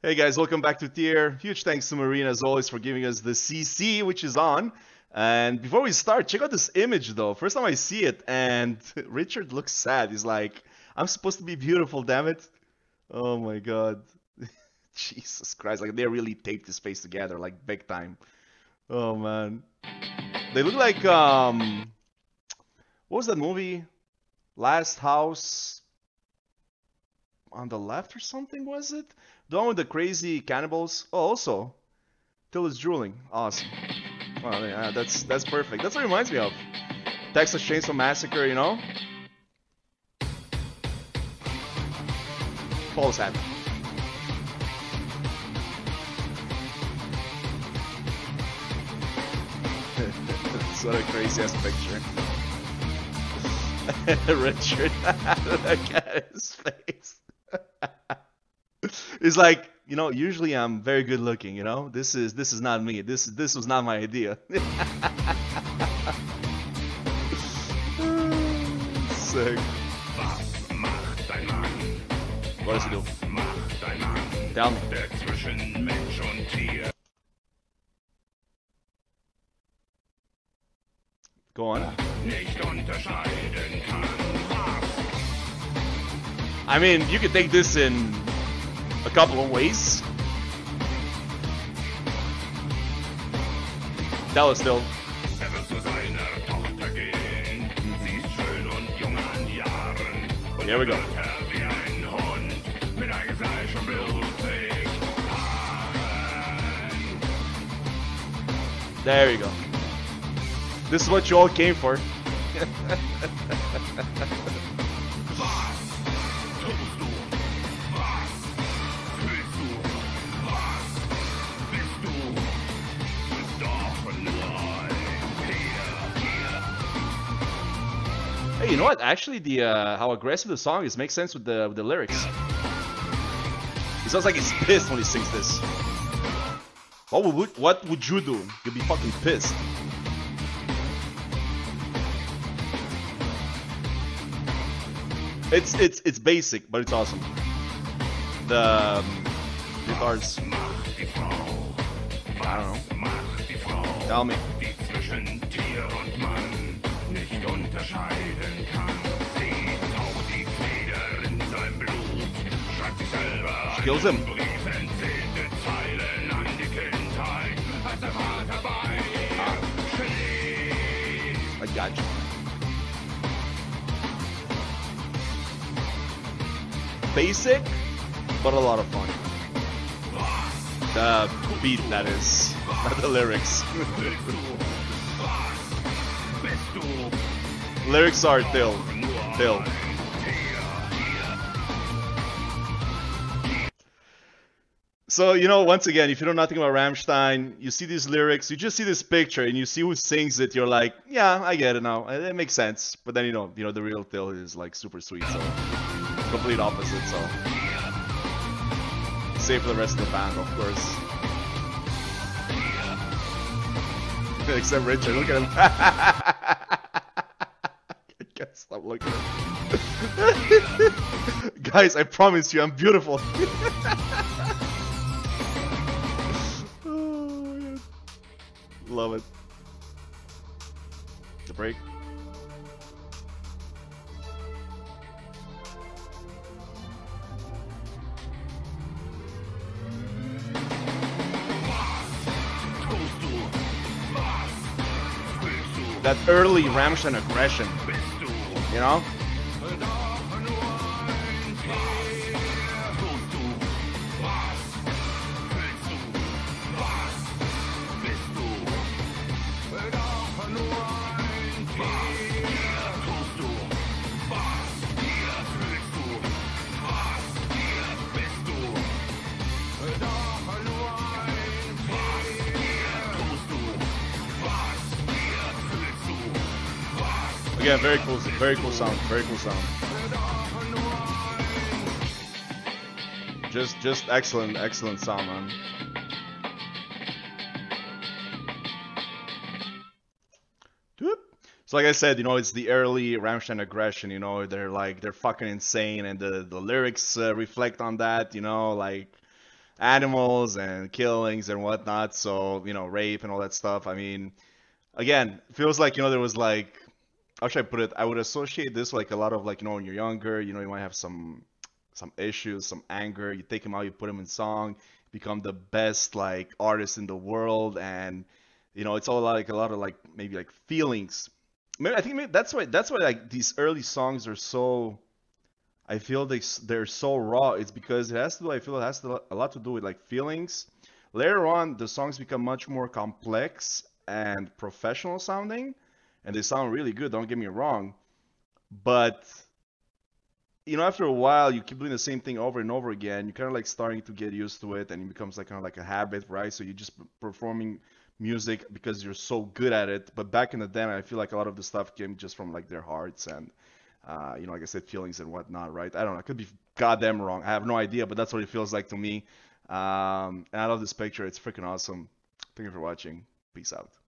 Hey guys, welcome back to Tier. Huge thanks to Marina as always for giving us the CC, which is on. And before we start, check out this image though. First time I see it, and Richard looks sad. He's like, I'm supposed to be beautiful, damn it. Oh my god. Jesus Christ, like they really taped his face together, like big time. Oh man. They look like, what was that movie? Last House on the Left or something, was it? The one with the crazy cannibals? Oh, also, Till is drooling. Awesome. Well, yeah, that's perfect. That's what it reminds me of. Texas Chainsaw Massacre, you know? Paul's happy. That's what a crazy ass picture. Richard, look at his face. He's like, you know, usually I'm very good looking, you know? This is not me. This was not my idea. Sick. What does he do? Tell me. Go on. I mean, you could take this in a couple of ways. That was still. Here we go. There you go. This is what you all came for. Hey, you know what? Actually, the how aggressive the song is makes sense with the lyrics. He sounds like he's pissed when he sings this. What would you do? You'd be fucking pissed. It's basic, but it's awesome. The guitars. I don't know. Tell me. She kills him. I got you. Basic, but a lot of fun. The beat, that is, not the lyrics. Lyrics are Till. So, you know, once again, if you know nothing about Rammstein, you see these lyrics, you just see this picture, and you see who sings it, you're like, yeah, I get it now. It makes sense. But then, you know, the real Till is like super sweet, so complete opposite, so save for the rest of the band, of course. Except Richard, look at him. I can't stop looking at him. Guys, I promise you, I'm beautiful. Oh, love it. The break. That early Rammstein aggression, you know? Yeah, very cool sound, very cool sound. Just excellent sound, man. So like I said, you know, it's the early Rammstein aggression, you know, they're fucking insane, and the lyrics reflect on that, you know, like animals and killings and whatnot. So, rape and all that stuff. I mean, again, feels like, there was like, how should I put it? I would associate this like a lot of like, when you're younger, you might have some issues, some anger. You take them out, you put them in song, become the best like artist in the world, and it's all like a lot of like maybe like feelings. Maybe I think maybe that's why like these early songs are so. I feel they're so raw. It's because I feel it has a lot to do with like feelings. Later on, the songs become much more complex and professional sounding, and they sound really good. Don't get me wrong, but after a while, you keep doing the same thing over and over again. You're kind of like starting to get used to it, and it becomes like kind of like a habit, right? So you're just performing music because you're so good at it. But back in the day, I feel like a lot of the stuff came just from like their hearts and, like I said, feelings and whatnot, right? I don't know. I could be goddamn wrong. I have no idea, but that's what it feels like to me. And I love this picture. It's freaking awesome. Thank you for watching. Peace out.